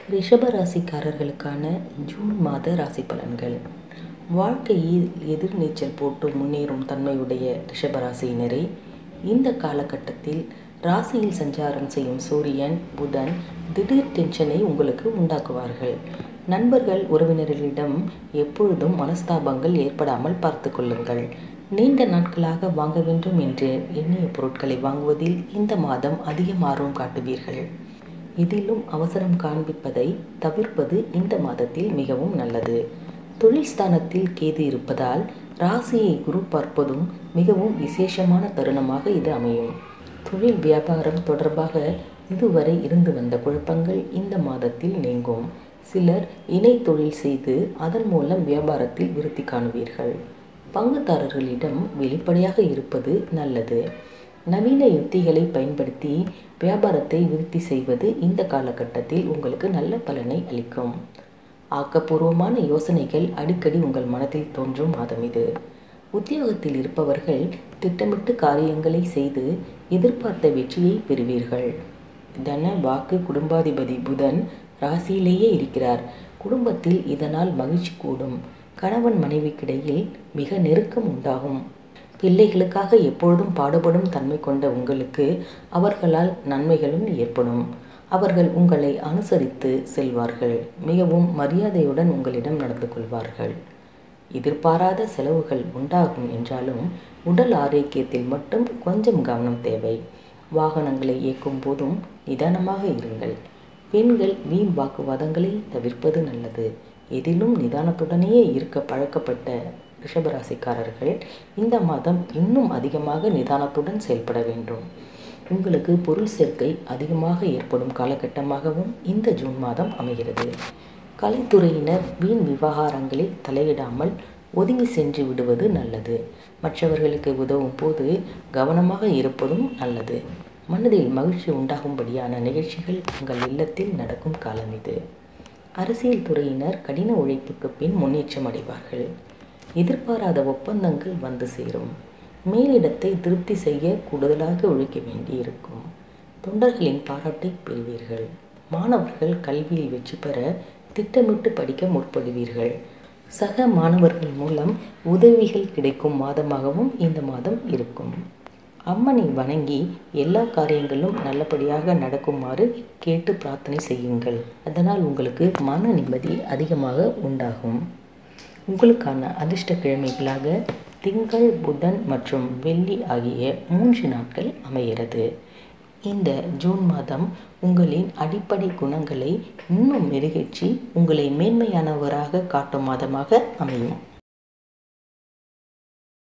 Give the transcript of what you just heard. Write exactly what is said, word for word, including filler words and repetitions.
ரிஷபராசிக்காரர்களுக்கான June மாத ராசி பலன்கள். வாழ்க்கையில் எதிர்நீச்சல் போட்டு முன்னேறும் தன்மையுடைய ரிஷபராசியினரே, இந்த காலகட்டத்தில் ராசியில் சஞ்சாரம் செய்யும் சூரியன், புதன் திடீர் டென்ஷனை உங்களுக்கு உண்டாக்குவார்கள். நண்பர்கள், உறவினர்களிடம் எப்பொழுதும் மனஸ்தாபங்கள் ஏற்படாமல் பார்த்து கொள்ளுங்கள். நீண்ட நாட்களாக வாங்க வேண்டும் என்று எண்ணிய பொருட்களை வாங்குவதில் இந்த மாதம் அதிகம் ஆர்வம் காட்டுவீர்கள். இதிலும் அவசரம் காண்பிப்பதை தவிர்ப்பது இந்த மாதத்தில் மிகவும் நல்லது. தொழில் ஸ்தானத்தில் கேது இருப்பதால் ராசியை குரு பார்ப்பதும் மிகவும் விசேஷமான தருணமாக இது அமையும். தொழில் வியாபாரம் தொடர்பாக இதுவரை இருந்து வந்த குழப்பங்கள் இந்த மாதத்தில் நீங்கும். சிலர் இணை தொழில் செய்து அதன் மூலம் வியாபாரத்தில் விருத்தி காணுவீர்கள். பங்குதாரர்களிடம் வெளிப்படையாக இருப்பது நல்லது. நவீன யுத்திகளை பயன்படுத்தி வியாபாரத்தை விருத்தி செய்வது இந்த காலகட்டத்தில் உங்களுக்கு நல்ல பலனை அளிக்கும். ஆக்கப்பூர்வமான யோசனைகள் அடிக்கடி உங்கள் மனதில் தோன்றும் மாதம் இது. உத்தியோகத்தில் இருப்பவர்கள் திட்டமிட்டு காரியங்களை செய்து எதிர்பார்த்த வெற்றியை பெறுவீர்கள். தன வாக்கு குடும்பாதிபதி புதன் ராசியிலேயே இருக்கிறார். குடும்பத்தில் இதனால் மகிழ்ச்சி கூடும். கணவன் மனைவிக்கிடையில் மிக நெருக்கம் உண்டாகும். பிள்ளைகளுக்காக எப்பொழுதும் பாடுபடும் தன்மை கொண்ட உங்களுக்கு அவர்களால் நன்மைகளும் ஏற்படும். அவர்கள் உங்களை அனுசரித்து செல்வார்கள். மிகவும் மரியாதையுடன் உங்களிடம் நடந்து கொள்வார்கள். எதிர்பாராத செலவுகள் உண்டாகும் என்றாலும் உடல் ஆரோக்கியத்தில் மட்டும் கொஞ்சம் கவனம் தேவை. வாகனங்களை இயக்கும் போதும் நிதானமாக இருங்கள். பெண்கள் வீண் வாக்குவாதங்களை தவிர்ப்பது நல்லது. எதிலும் நிதானத்துடனேயே இருக்க பழக்கப்பட்ட ரிஷபராசிக்காரர்கள் இந்த மாதம் இன்னும் அதிகமாக நிதானத்துடன் செயல்பட வேண்டும். உங்களுக்கு பொருள் சேர்க்கை அதிகமாக ஏற்படும் காலகட்டமாகவும் இந்த ஜூன் மாதம் அமைகிறது. கலைத்துறையினர் வீண் விவகாரங்களில் தலையிடாமல் ஒதுங்கி சென்று விடுவது நல்லது. மற்றவர்களுக்கு உதவும் போது கவனமாக இருப்பதும் நல்லது. மனதில் மகிழ்ச்சி உண்டாகும்படியான நிகழ்ச்சிகள் உங்கள் இல்லத்தில் நடக்கும் காலம் இது. அரசியல் துறையினர் கடின உழைப்புக்கு பின் முன்னேற்றம் அடைவார்கள். எதிர்பாராத ஒப்பந்தங்கள் வந்து சேரும். மேலிடத்தை திருப்தி செய்ய கூடுதலாக உழைக்க வேண்டியிருக்கும். தொண்டர்களின் பாராட்டை பெறுவீர்கள். மாணவர்கள் கல்வியில் வெற்றி பெற திட்டமிட்டு படிக்க முற்படுவீர்கள். சக மாணவர்கள் மூலம் உதவிகள் கிடைக்கும் மாதமாகவும் இந்த மாதம் இருக்கும். அம்மனை வணங்கி எல்லா காரியங்களும் நல்லபடியாக நடக்குமாறு கேட்டு பிரார்த்தனை செய்யுங்கள். அதனால் உங்களுக்கு மன நிம்மதி அதிகமாக உண்டாகும். உங்களுக்கான அதிர்ஷ்ட கிழமைகளாக திங்கள், புதன் மற்றும் வெள்ளி ஆகிய மூன்று நாட்கள் அமைகிறது. இந்த ஜூன் மாதம் உங்களின் அடிப்படை குணங்களை இன்னும் மெருகேற்றி உங்களை மேன்மையானவராக காட்டும் மாதமாக அமையும்.